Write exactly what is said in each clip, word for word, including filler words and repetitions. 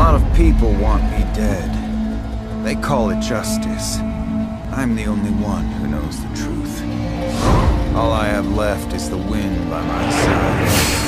lot of people want me dead. They call it justice. I'm the only one who knows the truth. All I have left is the wind by my side.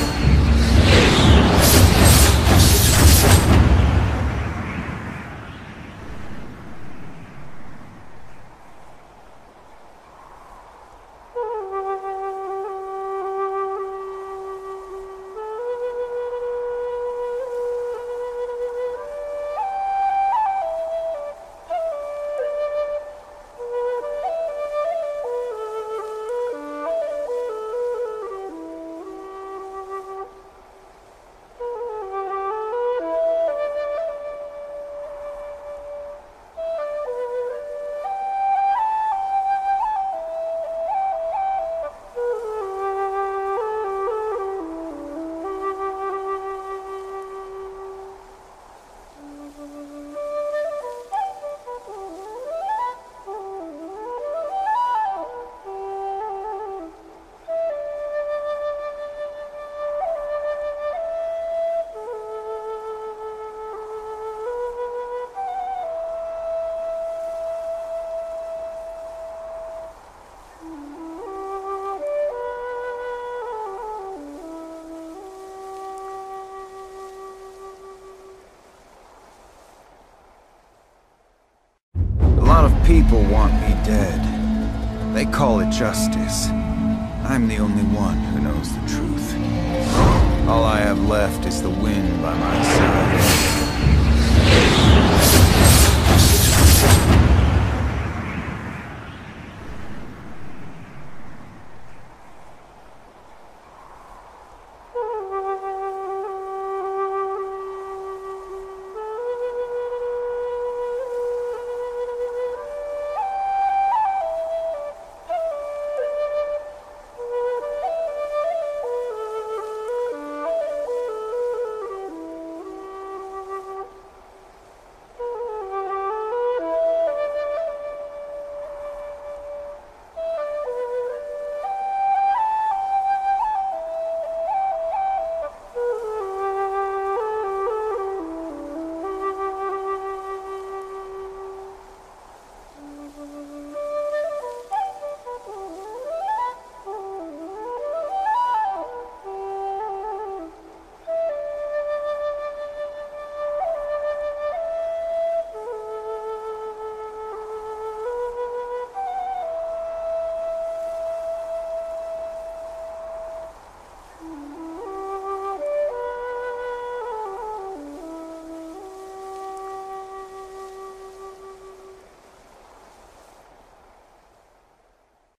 A lot of people want me dead. They call it justice. I'm the only one who knows the truth. All I have left is the wind by my side.